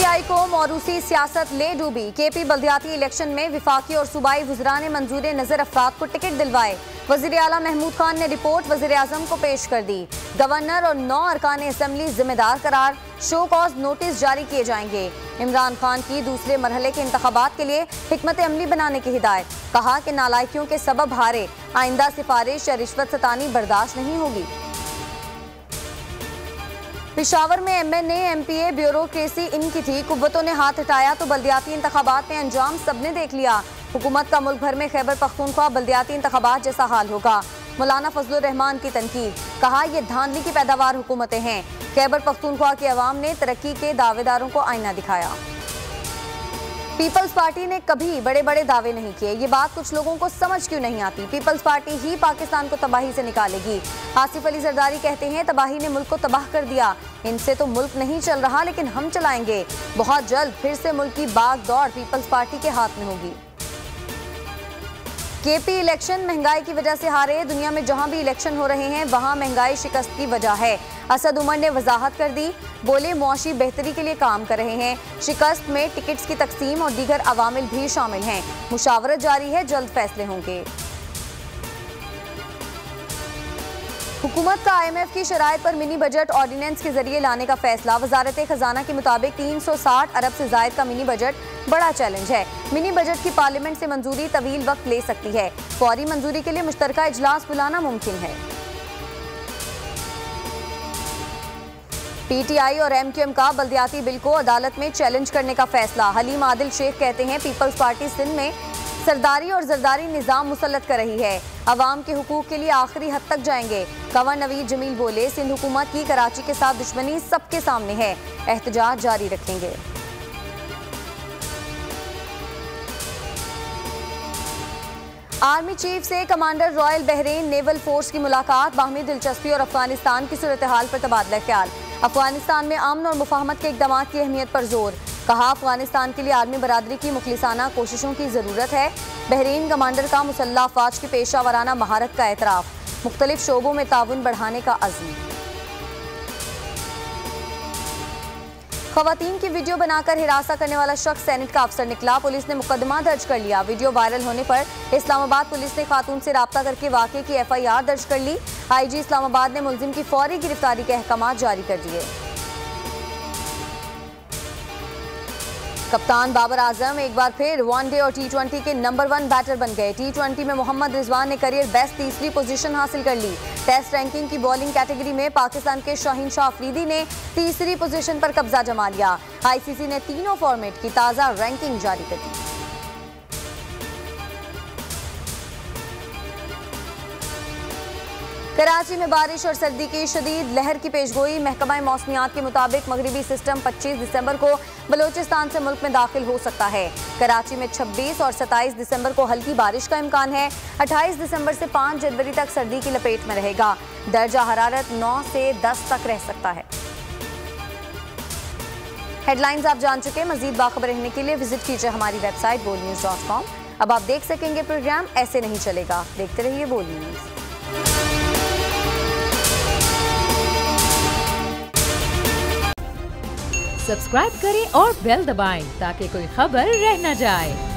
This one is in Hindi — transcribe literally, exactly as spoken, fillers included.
पीटीआई को मौरूसी सियासत ले डूबी। केपी बल्दियाती इलेक्शन में विफाकी और सूबाई वुज़रा ने मंजूर नजर अफराद को टिकट दिलवाए। वज़ीर आला महमूद खान ने रिपोर्ट वज़ीर आज़म को पेश कर दी। गवर्नर और नौ अरकान असम्बली जिम्मेदार करार, शो कॉज नोटिस जारी किए जाएंगे। इमरान खान की दूसरे मरहले के इंतखाबात के लिए हिकमत अमली बनाने की हिदायत। कहा कि नालायकियों के सबब हारे, आइंदा सिफारिश या रिश्वत सतानी बर्दाश्त नहीं होगी। पेशावर में M N A M P A bureaucracy इनकी थी, कुव्वतों ने हाथ हटाया तो बल्दियाती इंतखाबात में अंजाम सबने देख लिया। हुकूमत का मुल्क भर में खैबर पख्तूनख्वा बल्दियाती इंतखाबात जैसा हाल होगा। मौलाना फजलुर रहमान की तनकीद, कहा यह धांधली की पैदावार हुकूमतें हैं। खैबर पख्तूनख्वा के अवाम ने तरक्की के दावेदारों को आईना दिखाया। पीपल्स पार्टी ने कभी बड़े बड़े दावे नहीं किए, ये बात कुछ लोगों को समझ क्यों नहीं आती। पीपल्स पार्टी ही पाकिस्तान को तबाही से निकालेगी। आसिफ अली जरदारी कहते हैं तबाही ने मुल्क को तबाह कर दिया, इनसे तो मुल्क नहीं चल रहा लेकिन हम चलाएंगे। बहुत जल्द फिर से मुल्क की बाग दौड़ पीपल्स पार्टी के हाथ में होगी। केपी इलेक्शन महंगाई की वजह से हारे। दुनिया में जहां भी इलेक्शन हो रहे हैं वहां महंगाई शिकस्त की वजह है। असद उमर ने वजाहत कर दी, बोले मुआशी बेहतरी के लिए काम कर रहे हैं। शिकस्त में टिकट्स की तकसीम और दीगर अवामिल भी शामिल हैं। मुशावरत जारी है, जल्द फैसले होंगे। हुकूमत का आई एम एफ की शराइत पर मिनी बजट ऑर्डिनेंस के जरिए लाने का फैसला। वजारत खजाना के मुताबिक तीन सौ साठ अरब से जायद का मिनी बजट बड़ा चैलेंज है। मिनी बजट की पार्लियामेंट से मंजूरी तवील वक्त ले सकती है। फौरी मंजूरी के लिए मुश्तरका इजलास बुलाना मुमकिन है। पीटीआई और एम क्यू एम का बल्दियाती बिल को अदालत में चैलेंज करने का फैसला। हलीम आदिल शेख कहते हैं पीपल्स पार्टी सिंध में सरदारी और जरदारी निजाम मुसल्लत कर रही है। अवाम के हुकूक के लिए आखिरी हद तक जाएंगे। कंवर नवीद जमील बोले सिंध हुकूमत की कराची के साथ दुश्मनी सबके सामने है, एहतजाज जारी रखेंगे। आर्मी चीफ से commander Royal Bahrain Naval Force की मुलाकात। बाहमी दिलचस्पी और अफगानिस्तान की सूरत हाल पर तबादला ख्याल। अफगानिस्तान में अमन और मुफाहमत के इक़दाम की अहमियत पर जोर। कहा अफगानिस्तान के लिए आर्मी बरादरी की मुखलिसाना कोशिशों की ज़रूरत है। बहरीन कमांडर का मुसल्लह अफवाज की पेशा वराना महारत का एतराफ़। मुख्तलिफ शोबों में ताउन बढ़ाने का अज़्म। ख़वातीन की वीडियो बनाकर हिरासा करने वाला शख्स सेनेट का अफसर निकला। पुलिस ने मुकदमा दर्ज कर लिया। वीडियो वायरल होने पर इस्लामाबाद पुलिस ने खातून से राब्ता करके वाक़े की एफ आई आर दर्ज कर ली। आई जी इस्लामाबाद ने मुलजिम की फौरी गिरफ्तारी के अहकाम जारी कर दिए। कप्तान बाबर आजम एक बार फिर वनडे और टी ट्वेंटी के नंबर वन बैटर बन गए। टी ट्वेंटी में मोहम्मद रिजवान ने करियर बेस्ट तीसरी पोजीशन हासिल कर ली। टेस्ट रैंकिंग की बॉलिंग कैटेगरी में पाकिस्तान के शाहीन शाह अफरीदी ने तीसरी पोजीशन पर कब्जा जमा लिया। आईसीसी ने तीनों फॉर्मेट की ताज़ा रैंकिंग जारी कर दी। कराची में बारिश और सर्दी की शदीद लहर की पेशगोई। महकमा मौसमियात के मुताबिक मगरिबी सिस्टम पच्चीस दिसंबर को बलोचिस्तान से मुल्क में दाखिल हो सकता है। कराची में छब्बीस और सत्ताईस दिसंबर को हल्की बारिश का इम्कान है। अट्ठाईस दिसंबर से पाँच जनवरी तक सर्दी की लपेट में रहेगा। दर्जा हरारत नौ से दस तक रह सकता है। हेडलाइंस आप जान चुके। मजीद बाखबर रहने के लिए विजिट कीजिए हमारी वेबसाइट बोल न्यूज डॉट कॉम। अब आप देख सकेंगे प्रोग्राम ऐसे नहीं चलेगा। देखते रहिए बोल न्यूज। सब्सक्राइब करें और बेल दबाएं ताकि कोई खबर रह न जाए।